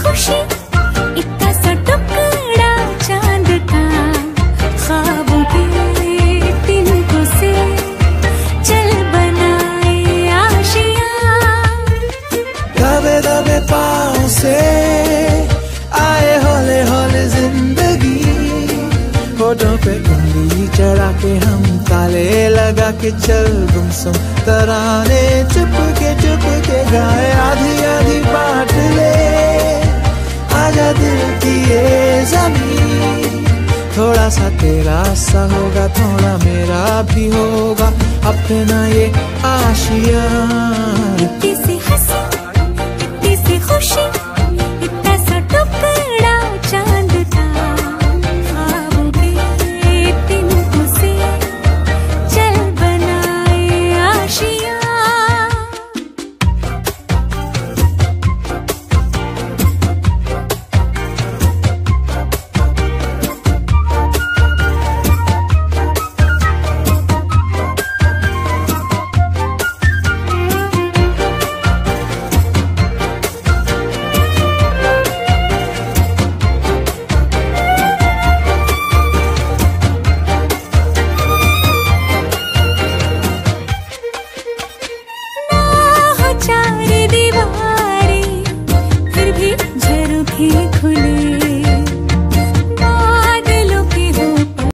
खुशी, इतना सा टुकड़ा चांद का, ख्वाबों के तिनकों से चल बनाए आशियां। दबे दबे पाँव से आए हौले हौले जिंदगी, होठों पे उंगली चढ़ा के हम ताले लगा के चल गुमसुम तराने चुप के गाए। आधी आधी बांट ले आजा दिल की ये ज़मीन, थोड़ा सा तेरा सा होगा थोड़ा मेरा भी होगा अपना ये आशियां। इतनी सी हंसी, इतनी सी खुशी, इतना सा टुकड़ा चांद का, ख्वाबों के तिनकों से चल बनाए आशियां। चार दीवारें फिर भी झरोखे खुले,